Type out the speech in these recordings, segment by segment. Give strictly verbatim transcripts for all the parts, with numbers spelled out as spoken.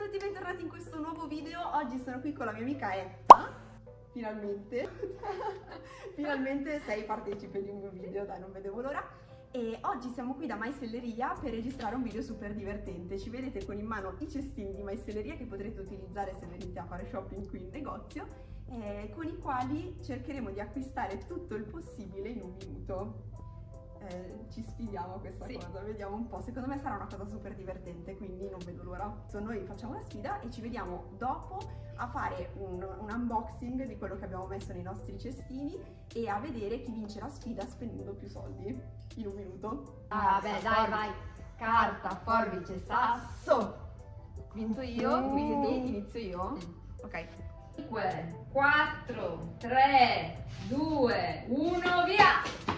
tutti, bentornati in questo nuovo video. Oggi sono qui con la mia amica Etta. Finalmente. Finalmente sei partecipe di un mio video, dai, non vedevo l'ora. E oggi siamo qui da Maiselleria per registrare un video super divertente. Ci vedete con in mano i cestini di Maiselleria che potrete utilizzare se venite a fare shopping qui in negozio, eh, con i quali cercheremo di acquistare tutto il possibile in un minuto. Eh, ci sfidiamo a questa sì. cosa, vediamo un po', secondo me sarà una cosa super divertente, quindi non vedo l'ora. So, noi facciamo la sfida e ci vediamo dopo a fare un, un unboxing di quello che abbiamo messo nei nostri cestini e a vedere chi vince la sfida spendendo più soldi in un minuto. Ah beh, dai, vai, carta, forbice, sasso. Vinto io, mm. quindi tu, inizio io? Mm. Ok. cinque, quattro, tre, due, uno, via!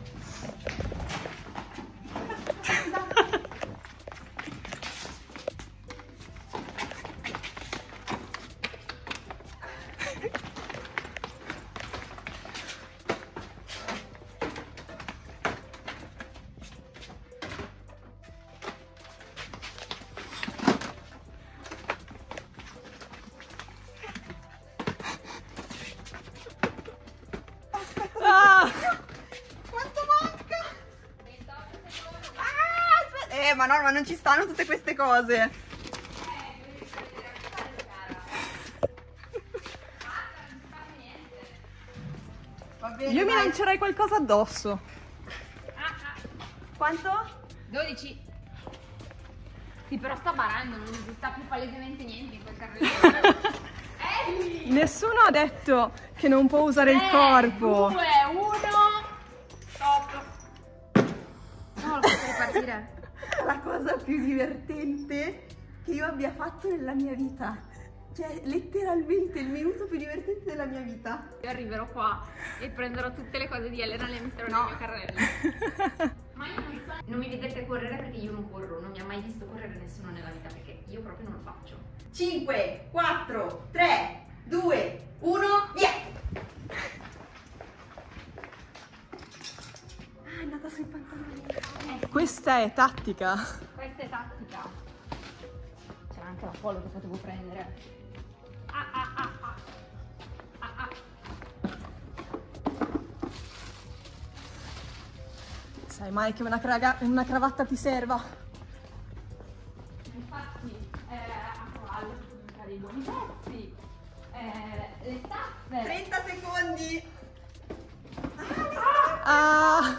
Eh, ma no, ma non ci stanno tutte queste cose. Va bene, io dai. Mi lancerei qualcosa addosso. Ah, ah. Quanto? dodici. Sì, però sta barando, non ci sta più palesemente niente in quel carrello. eh, Nessuno ha detto che non può usare tre, il corpo. due, uno, stop. No, lo posso ripartire. La cosa più divertente che io abbia fatto nella mia vita, cioè letteralmente il minuto più divertente della mia vita. Io arriverò qua e prenderò tutte le cose di Elena e le metterò no. nel mio carrello. Ma io non, so, non mi vedete correre perché io non corro, non mi ha mai visto correre nessuno nella vita perché io proprio non lo faccio. cinque, quattro, tre, due, uno, via! Ah, è andata sui pantaloni. Questa è tattica. Questa è tattica. C'era anche la polo che potevo prendere. Ah ah ah ah. Ah ah. Sai mai che una, craga, una cravatta ti serva? Infatti, eh, a cavallo per buttare i buoni pezzi. Eh, le staffe. trenta secondi. Ah, le staffe. Ah.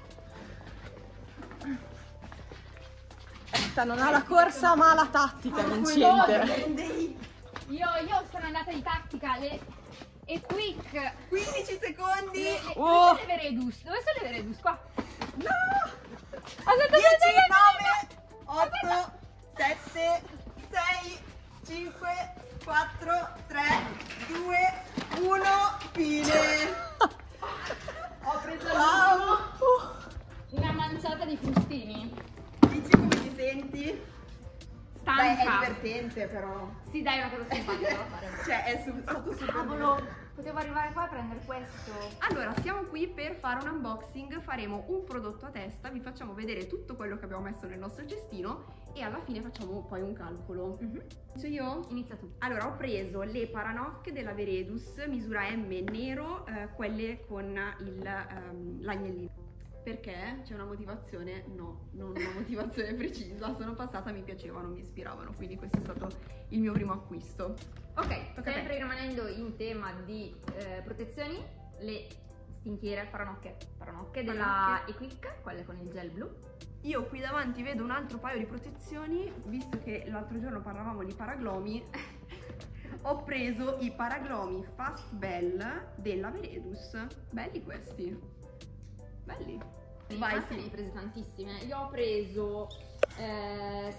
Non ha la corsa ma ha la tattica vincente. Io, io sono andata di tattica le, e quick. quindici secondi. Le, le, oh. Dove sono le Veredus? Dove sono le Veredus? Qua. No. Aspetta, dieci, nove, otto, sette, sei, cinque, quattro, tre, due, uno, fine. Ho preso wow. una manciata di frustini. Dici come ti senti? Stanca. Dai, è divertente però. Sì, dai, è una cosa simpatica da fare. Cioè, è su, stato super Cavolo, potevo arrivare qua a prendere questo. Allora, siamo qui per fare un unboxing, faremo un prodotto a testa, vi facciamo vedere tutto quello che abbiamo messo nel nostro cestino e alla fine facciamo poi un calcolo. Mm-hmm. Inizio io? Inizia tu. Allora, ho preso le paranocche della Veredus, misura M nero, eh, quelle con il, um, l'agnellino. Perché? C'è una motivazione? No, non una motivazione precisa. Sono passata, mi piacevano, mi ispiravano, quindi questo è stato il mio primo acquisto. Ok, tocca sempre rimanendo in tema di eh, protezioni, le stinchiere paranocche, paranocche della Equic, quelle con il gel blu. Io qui davanti vedo un altro paio di protezioni, visto che l'altro giorno parlavamo di paraglomi. Ho preso i paraglomi Fast Bell della Veredus. Belli questi. Belli. Vai, sì. Ne hai prese tantissime. Io ho preso eh,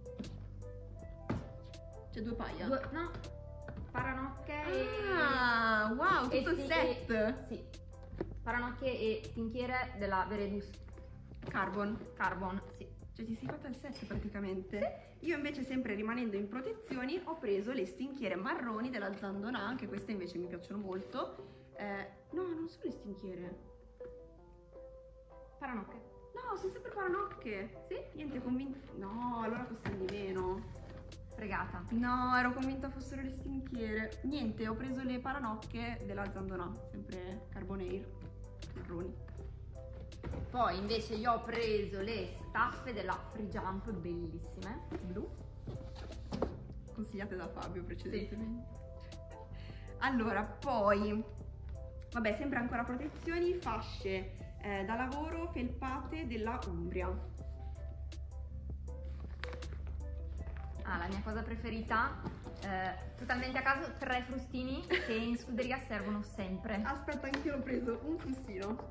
c'è due paia? Due, no, paranocche ah, e wow, tutto il e, set. E, sì, paranocche e stinchiere della Veredus Carbon. Carbon, sì. Cioè ti sei fatta il set praticamente. Sì. Io invece, sempre rimanendo in protezioni, ho preso le stinchiere marroni della Zandona, anche queste invece mi piacciono molto. Eh, no, non sono le stinchiere. Paranocche. No, sono sempre paranocche. Sì? Niente convinto. No, allora costano di meno. Fregata. No, ero convinta fossero le stinchiere. Niente, ho preso le paranocche della Zandonà, sempre Carbonair, marroni. Poi invece io ho preso le staffe della Free Jump, bellissime, blu. Consigliate da Fabio precedentemente. Sì. Allora, poi, vabbè, sempre ancora protezioni, fasce eh, da lavoro felpate della Umbria. Ah, la mia cosa preferita, eh, totalmente a caso, tre frustini che in scuderia servono sempre. Aspetta, anch'io ho preso un frustino.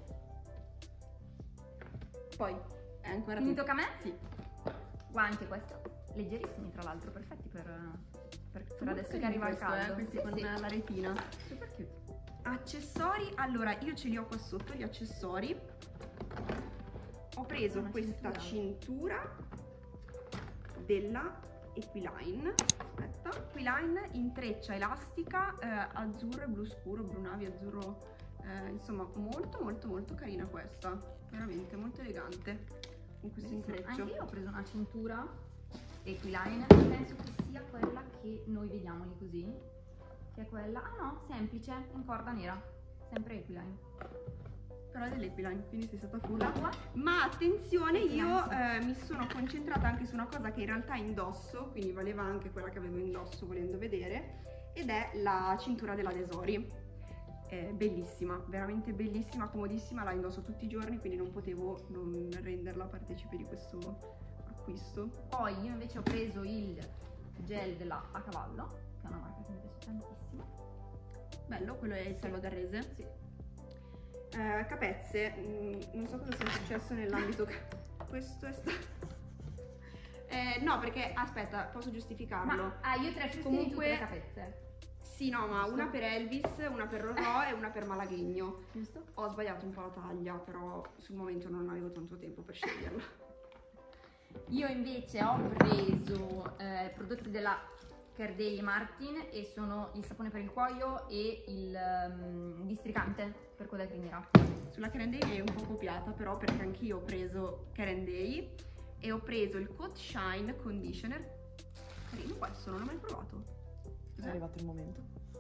Poi, è ancora Finito tutto. a me? Sì. Guanti questo, leggerissimi tra l'altro, perfetti per, per, per adesso che Carino arriva il questo, caldo. Eh, questi Sì, con sì. la retina. Super cute. Accessori, allora io ce li ho qua sotto, gli accessori. Ho preso Una questa cintura. cintura della Equiline. Aspetta, Equiline in treccia elastica, eh, azzurro e blu scuro, blu navi, azzurro, eh, insomma molto molto molto carina questa, veramente molto elegante con questo intreccio. Anche io ho preso una cintura Equiline, penso che sia quella che noi vediamo lì così, che è quella, ah no, semplice, in corda nera, sempre Equiline. Però è dell'Equiline, quindi sei stata full. La tua? Ma attenzione, io eh, mi sono concentrata anche su una cosa che in realtà indosso, quindi valeva anche quella che avevo indosso volendo vedere, ed è la cintura della Desori. È bellissima, veramente bellissima, comodissima, la indosso tutti i giorni, quindi non potevo non renderla partecipe di questo acquisto. Poi io invece ho preso il gel della A Cavallo, che è una marca che mi piace tantissimo. Bello, quello è il Salvo d'Arrese. Sì. Eh, capezze, mh, non so cosa sia successo nell'ambito. Questo è stato. Eh, no, perché aspetta, posso giustificarlo. Ma, ah, io tre frustini Comunque, tutte le capezze. Sì, no, ma una per Elvis, una per Rorò e una per Malaghigno. Giusto? Ho sbagliato un po' la taglia, però sul momento non avevo tanto tempo per sceglierla. Io invece ho preso eh, prodotti della Kerdei e Martin e sono il sapone per il cuoio e il um, districante per coda e criniera. Sulla Karen Day è un po' copiata, però, perché anch'io ho preso Karen Day e ho preso il Coat Shine Conditioner. Carino questo, non l'ho mai provato. È arrivato il momento.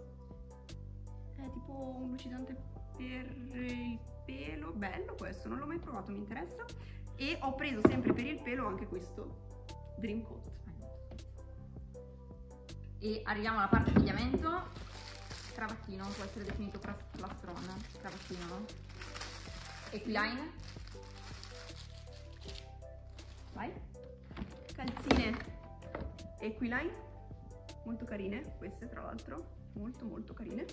È tipo un lucidante per il pelo, bello questo, non l'ho mai provato, mi interessa. E ho preso sempre per il pelo anche questo, Dream Coat. E arriviamo alla parte abbigliamento. Cravattino, può essere definito plastron, cravattino, no? Equiline. Vai. Calzine Equiline, molto carine queste, tra l'altro, molto molto carine.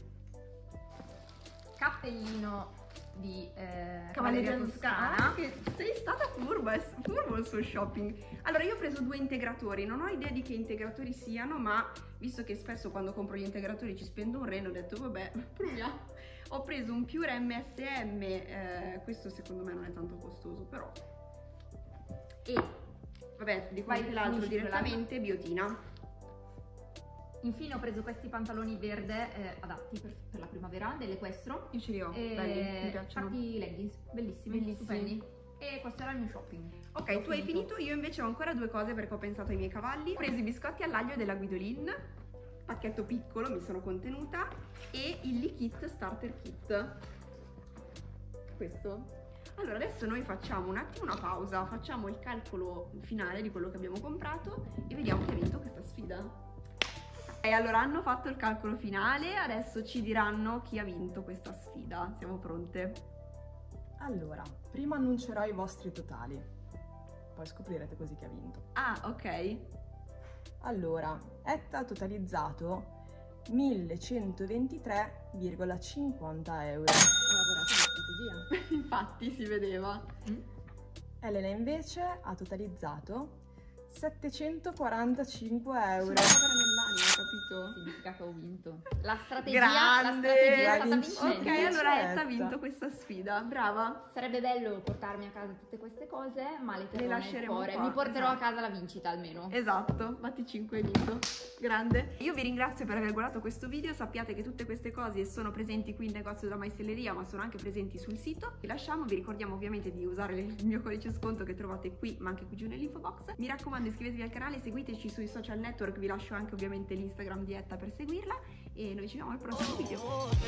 Cappellino di eh, Cavalleria Cavalleria Toscana, Toscana. che sei stata furba, è furbo il suo shopping. Allora, io ho preso due integratori, non ho idea di che integratori siano, ma visto che spesso quando compro gli integratori ci spendo un rene, ho detto vabbè, proviamo. Ho preso un Pure M S M, eh, questo secondo me non è tanto costoso, però. E Vabbè, dico Vai, anche l'altro finisci direttamente, Biotina. infine ho preso questi pantaloni verde eh, adatti per, per la primavera, dell'Equestro. Io ce li ho, E belli, mi piacciono. Fatti leggings, bellissimi, Bellissimi. stupendi. E questo era il mio shopping. Ok, Ho tu hai finito, io invece ho ancora due cose perché ho pensato ai miei cavalli. Ho preso i biscotti all'aglio della Guidolin, pacchetto piccolo, mi sono contenuta, e il Likit Starter Kit. Questo. Allora, adesso noi facciamo un attimo una pausa, facciamo il calcolo finale di quello che abbiamo comprato e vediamo chi ha vinto questa sfida. E allora hanno fatto il calcolo finale, adesso ci diranno chi ha vinto questa sfida. Siamo pronte? Allora, prima annuncerò i vostri totali, poi scoprirete così chi ha vinto. Ah, ok. Allora, Etta ha totalizzato millecentoventitré virgola cinquanta euro. Ho lavorato in strategia. Infatti si vedeva. Elena invece ha totalizzato settecentoquarantacinque euro. Sono povera nell'anima, capito? Significa che ho vinto. La strategia, Grande! la strategia è stata La vincente. Ok, vincente. allora Etta ha Certo. vinto questa sfida, brava. Sarebbe bello portarmi a casa tutte queste cose, ma le terrò Le nel lasceremo cuore. qua, Mi porterò esatto. a casa la vincita almeno. Esatto, batti cinque hai vinto. Grande. Io vi ringrazio per aver guardato questo video, sappiate che tutte queste cose sono presenti qui in negozio della Maistelleria, ma sono anche presenti sul sito. Vi lasciamo, vi ricordiamo ovviamente di usare il mio codice sconto che trovate qui, ma anche qui giù nell'info box. Mi raccomando, raccomando iscrivetevi al canale, seguiteci sui social network, vi lascio anche ovviamente l'Instagram di Etta per seguirla e noi ci vediamo al prossimo video.